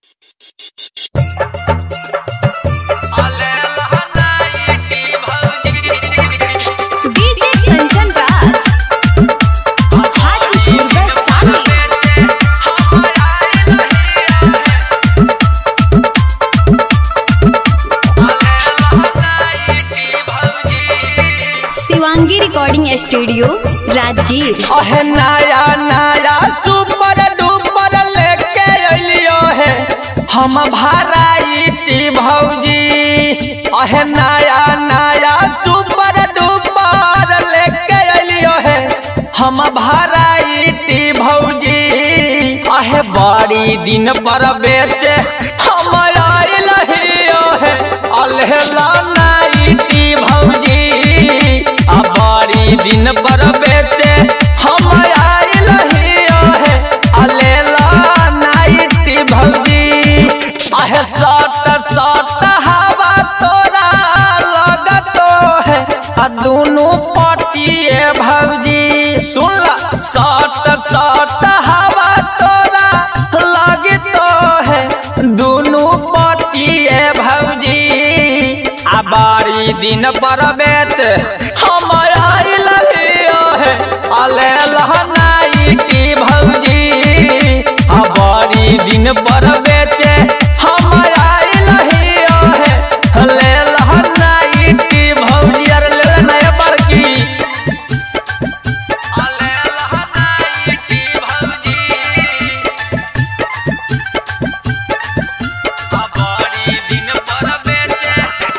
Recording studio Rajgir. नया नया super duper लेके अलियो है हम भराइटी भौजी। नया नया सुपर डुपर लेके अलियो है हम भराइटी भौजी। बड़ी दिन पर बेचे हम आइल है अलहला नाइटी भौजी। बड़ी दिन पर बेचे हम आइल है अलेला नाइटी भौजी। सट सट हवा तोरा लगतो है दोनों पटिए भौजी। सुन ला सट सट हवा तोरा लगतो है दोनों पटिए भौजी। बड़ी दिन पर बेच हम आइल है अलेला नाइटी भौजी। बड़ी दिन पर बेचे हम आइल है अलेला नाइटी भौजी। अरे ले नया बड़की अलेला नाइटी भौजी। बड़ी दिन पर बेचे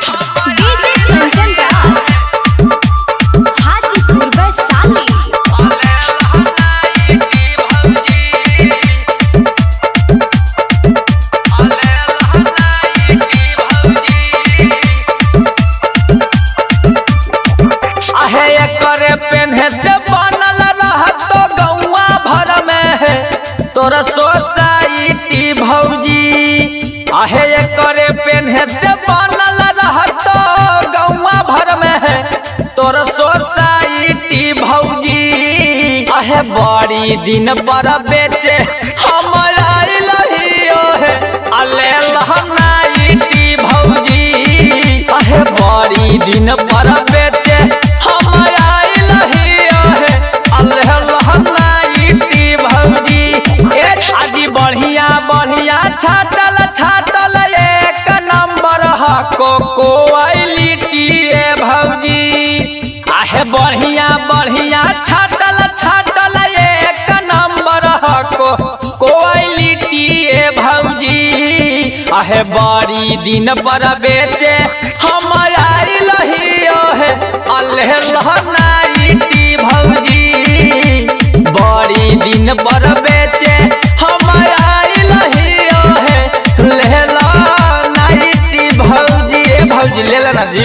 तोरा सोसाइटी भौजी। करे पेन्हे से बनल रहतो गौवा भर में है तोरा सोसाइटी भौजी। बड़ी दिन पर बेचे हम आइल है अलेला नाइटी भौजी। बड़ी दिन पर बेचे हम आइल है अलेला नाइटी भौजी। आजी बढ़िया बढ़िया छाटल छाटल एक नंबर हको क्वालिटी भौजी। बढ़िया बढ़िया छाटल छाटल एक नंबर हको क्वालिटी भौजी। बड़ी दिन पर बेचे हम आइल है अलेला नाइटी भौजी। बड़ी दिन पर बेचे हम आइल है लेला नाइटी भौजी। भौजी ले लेना जी।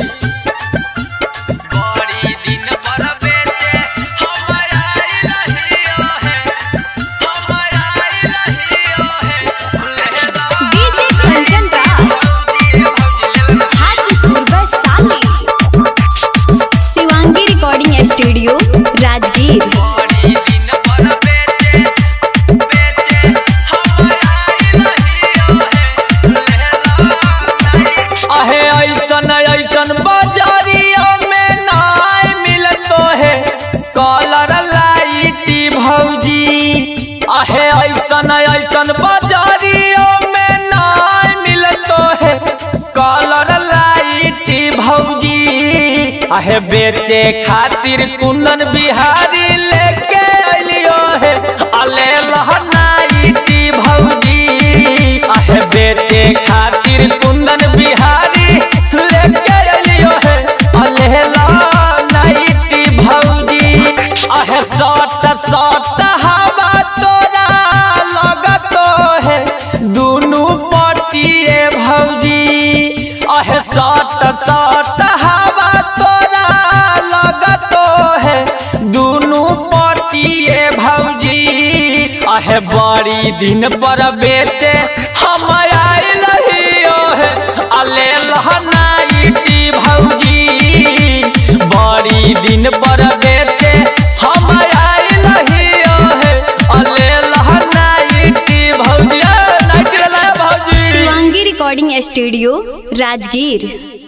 बड़ी दिन पर बेचे हम आइल है हम आइल है शिवांगी रिकॉर्डिंग स्टूडियो राजगीर। ऐसन बाजारिया में नाय मिलतो है कलर लाइटी भौजी। ऐसन बाजारिया में नाय मिलतो है कलर लाइटी भौजी। बेचे खातिर कुंदन बिहारी लेके अलियो है अलेला नाइटी भौजी। बेचे खातिर कुंदन बिहारी लेके अलियो है अलेला नाइटी भौजी। सट सट हवा तोरा लगतो है दोनों पटिए भौजी। सट सट हवा तोरा लगतो है दोनों पटिए भौजी। बड़ी दिन पर बेचे हम आइल है अलेला नाइटी भौजी। बड़ी दिन पर बेचे हम आइल है अलेला नाइटी भौजी। Nighty recording studio Rajgir.